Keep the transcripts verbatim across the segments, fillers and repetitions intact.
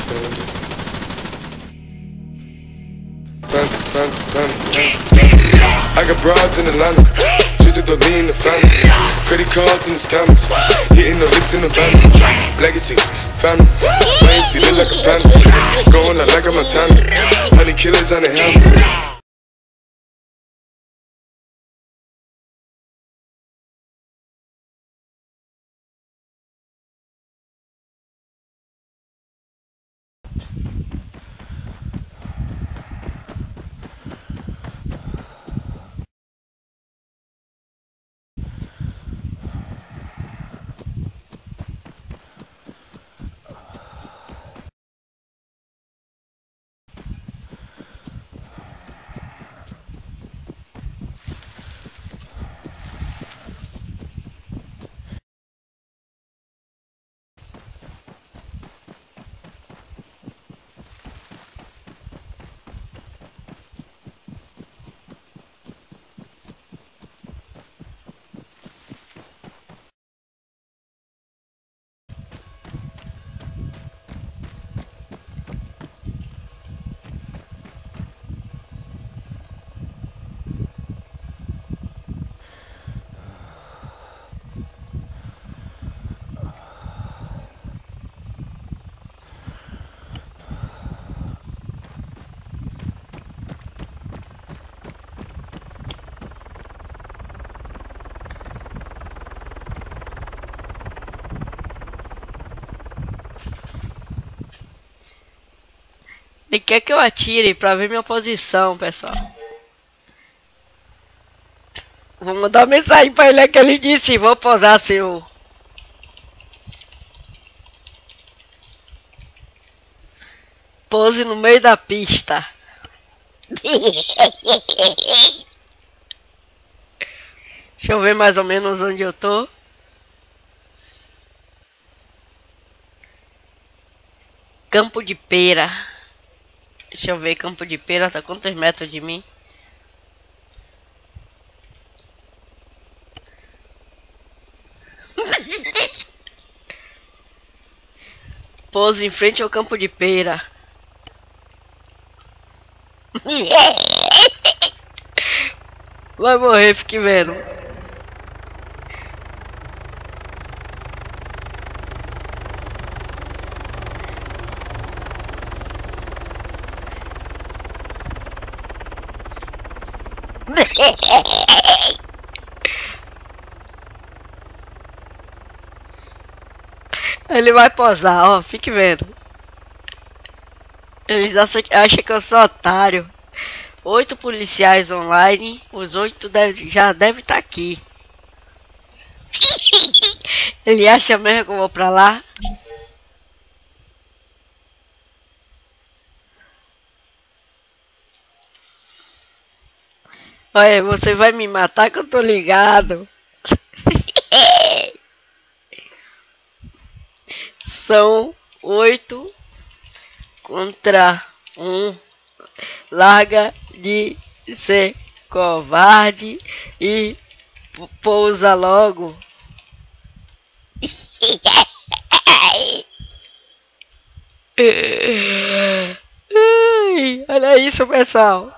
I got broads in Atlanta, just to lean the family. Credit cards in the scammers, hitting the licks in the van. Legacies, family, playing see look like a panda. Going out like a Montana, honey killers on the helmets. Ele quer que eu atire pra ver minha posição, pessoal. Vou mandar uma mensagem pra ele que ele disse, vou posar seu... Pose no meio da pista. Deixa eu ver mais ou menos onde eu tô. Campo de Pera. Deixa eu ver, Campo de Pera tá quantos metros de mim? Pose em frente ao Campo de Pera. Vai morrer, fique vendo. Ele vai posar, ó, fique vendo. Eles acham, acham que eu sou otário. Oito policiais online, os oito deve, já devem estar aqui. Ele acha mesmo que eu vou pra lá? Olha, você vai me matar que eu tô ligado. São oito contra um. Larga de ser covarde e pousa logo. Ai, olha isso, pessoal.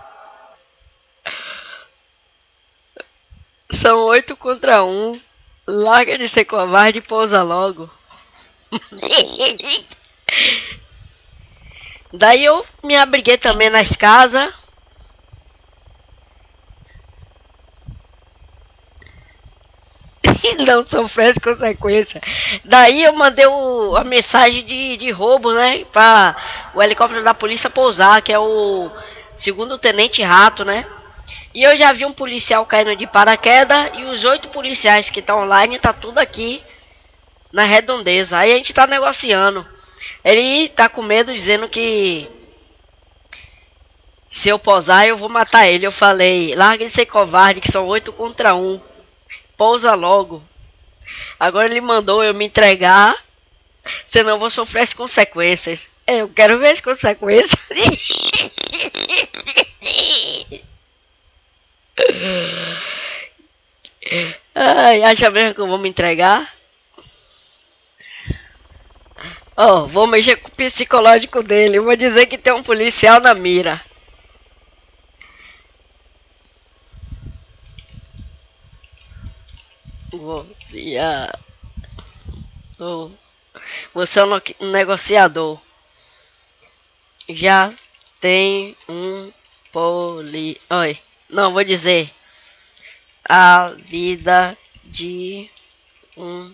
São oito contra um. Larga de ser covarde e pousa logo. Daí eu me abriguei também nas casas. Não sofresse consequência. Daí eu mandei o, a mensagem de, de roubo, né? Para o helicóptero da polícia pousar, que é o segundo tenente Rato, né? E eu já vi um policial caindo de paraquedas. E os oito policiais que estão online, tá tudo aqui na redondeza. Aí a gente tá negociando. Ele tá com medo, dizendo que se eu posar eu vou matar ele. Eu falei, larga de ser covarde, que são oito contra um. Pousa logo. Agora ele mandou eu me entregar, senão eu vou sofrer as consequências. Eu quero ver as consequências. Ai, acha mesmo que eu vou me entregar? Ó, vou mexer com o psicológico dele. Vou dizer que tem um policial na mira. Você, ah, oh, você é um no- um negociador. Já tem um poli... Oi, não, vou dizer. A vida de um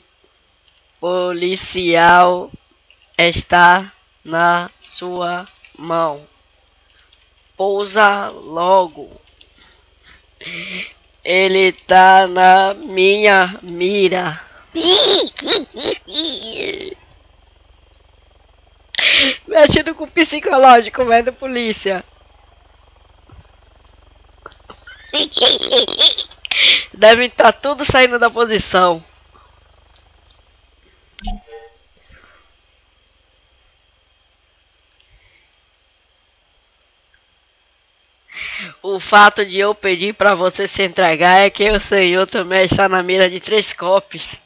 policial está na sua mão. Pousa logo. Ele tá na minha mira. Mexendo com o psicológico, velho, da polícia. Devem estar tudo saindo da posição. O fato de eu pedir pra você se entregar é que o senhor também está na mira de três copos.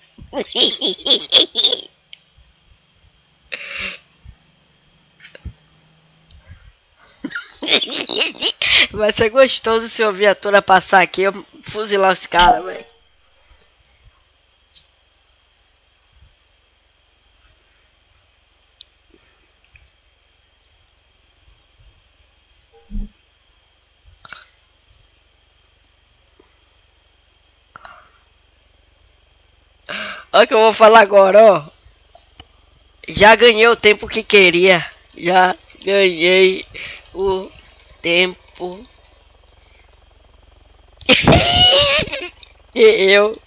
Vai ser gostoso se a viatura passar aqui e eu fuzilar os caras, velho. Olha o que eu vou falar agora, ó. Já ganhei o tempo que queria. Já ganhei o tempo que eu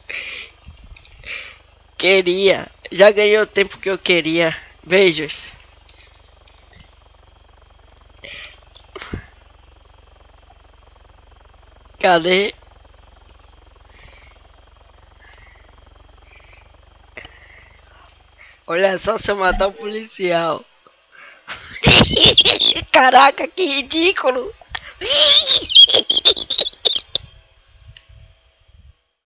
queria. Já ganhei o tempo que eu queria. Beijos. Cadê? Olha só se eu matar um policial. Caraca, que ridículo.